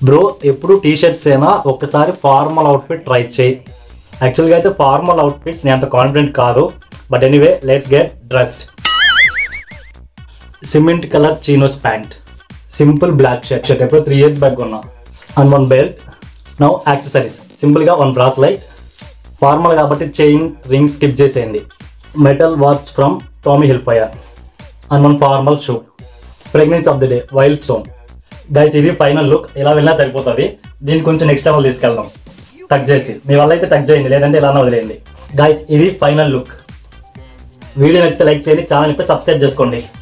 Bro ఎప్పుడు T shirts అయినా ఒక్కసారి ఫార్మల్ అవుట్ఫిట్ ట్రై చేయి. యాక్చువల్గా అయితే ఫార్మల్ అవుట్ఫిట్స్ నేను అంత కాన్ఫిడెంట్ కాదు, but anyway let's get dressed. Cement colour chinos pant, simple black shirt ఎప్పుడు 3 years బ్యాక్ కొన్నా, అండ్ 1 belt. నౌ యాక్సెసరీస్ సింపుల్గా 1 bracelet, ఫార్మల్ కాబట్టి చైన్ రింగ్ స్కిప్ చేసేయండి. Metal watch from Tommy Hilfiger and 1 formal shoe. Fragrance of the day Wild Stone. Guys ఇది final look. ఇలా వెళ్ళినా సరిపోతుంది, దీన్ని కొంచెం నెక్స్ట్ లెవెల్ తీసుకెళ్దాం. టక్ చేసి మీ వల్ల అయితే టక్ చేయండి, లేదంటే ఇలా వదిలేయండి. గైస్ ఇది ఫైనల్ లుక్. వీడియో నచ్చితే లైక్ చేయండి, ఛానల్ ఇప్పుడు సబ్స్క్రైబ్ చేసుకోండి.